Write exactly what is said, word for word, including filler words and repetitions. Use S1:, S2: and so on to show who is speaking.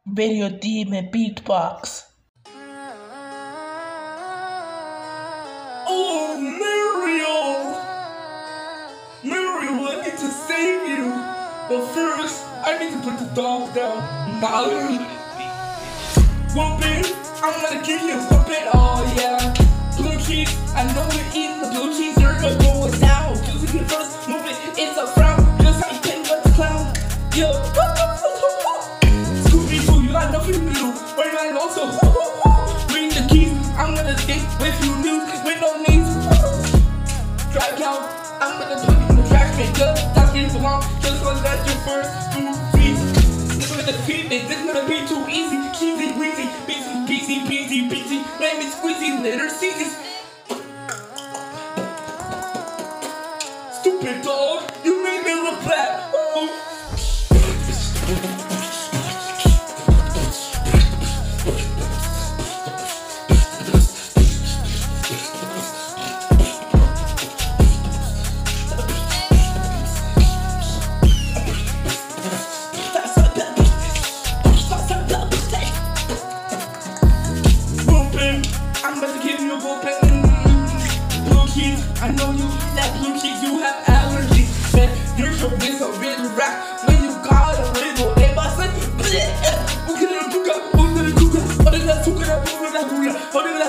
S1: Radio Demon Beatbox.
S2: Oh, Mario! Mario, I need to save you. But first, I need to put the dog down. Mario. Whoopin', I'm gonna give you a whoopin', oh yeah. Blue cheese, I know you're eating the blue cheese, you're gonna go down. Using the first movement, it's a frown. Just like Ken the clown. Yo, Scooby-Doo, you got nothing to do. But you got also bring the keys, I'm gonna skate with you new, with no knees. Drag out, I'm gonna put you in the trash can, just that's where you belong. Just cause that's your first two feet. This is gonna be, this is gonna be too easy. Cheesy, weezy, beezy, beezy, beezy, beezy, lemon squeezy, litter seasons. Stupid dog, you made me look bad. Oh. I'm about to give you a whoopin'. Blue cheese, I know you eat that blue cheese, you have allergies. Man, you're so big, so really rap. When you got a little, they must say, bleh. Who can I do that? Who can I do that? What is that? Who can I do that? What is that?